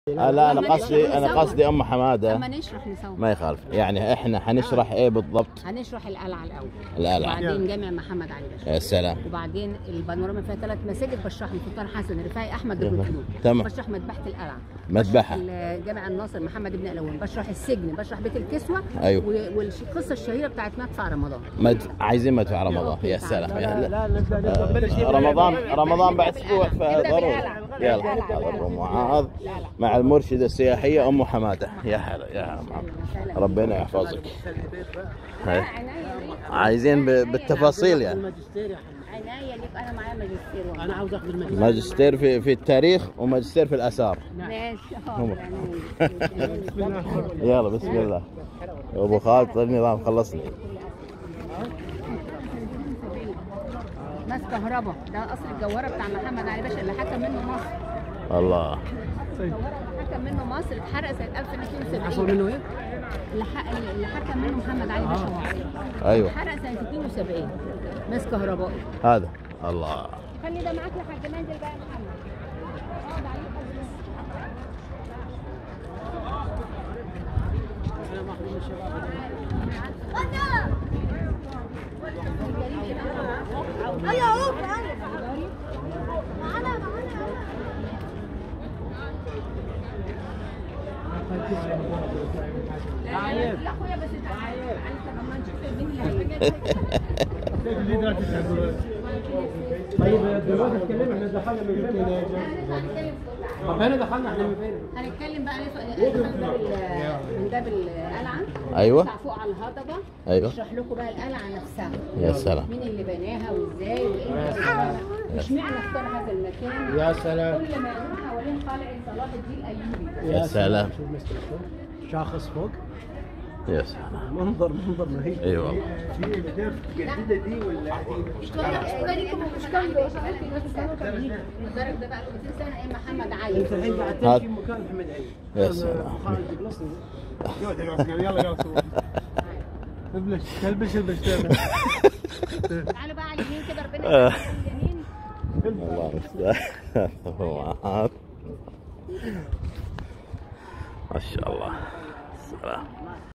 لا انا قصدي ام حماده. لما نشرح نسوي ما يخالف، يعني احنا حنشرح ايه بالضبط؟ هنشرح القلعه الاول، القلعه، وبعدين جامع محمد علي باشا، يا سلام، وبعدين البانوراما فيها 3 مساجد بشرح سلطان حسن رفاعي احمد بن خلود، تمام، بشرح مذبحه القلعه، مذبحه جامع الناصر محمد بن قلاوون، بشرح السجن، بشرح بيت الكسوه، ايوه، والقصه الشهيره بتاعت مدفع رمضان. عايزين مدفع رمضان، يا سلام. لا رمضان بعد اسبوع فضروري. يلا ابو معاذ مع المرشده السياحيه ام حماده. يا هلا يا هلا، ربنا يحفظك. عايزين بالتفاصيل يعني. عناية ليك، انا معايا ماجستير، انا عاوز اخذ ماجستير في التاريخ وماجستير في الاثار. ماشي. يلا بسم الله. ابو خالد النظام خلصني. ماس كهرباء، ده قصر الجوهره بتاع محمد علي باشا اللي حكم منه مصر. الله. الجوهره اللي حكم منه مصر اتحرق سنه 1272. حصل منه ايه؟ اللي حكم منه محمد علي باشا مصر. ايوه. اتحرق سنه 72. ماس كهربائي. هذا الله. خلي ده معاك يا حاج منزل بقى يا محمد. اقعد عليه. يا اخويا بس انت كمان شوف مين اللي طيب دلوقتي اتكلمنا، احنا دخلنا من فين يا جماعه؟ طب هنا دخلنا احنا من فين؟ هنتكلم بقى من باب القلعه. ايوه. نطلع فوق على الهضبه. ايوه. اشرح لكم بقى القلعه نفسها. يا سلام. مين اللي بناها وازاي وايه اشمعنى اختار هذا المكان. يا سلام. كل ما يدور حوالين قلعه صلاح الدين الايوبي. يا سلام. شاخص فوق. يا سلام. منظر رهيب. اي والله. في جديده دي ولا مش كان الدرج ده بقى له 200 سنه ايام محمد علي. انت الحين قاعد تمشي مكان محمد علي. يا سلام. يلا البس تعالوا بقى على اليمين كده، ربنا يخليك اليمين. الله المستعان. ما شاء الله. السلام.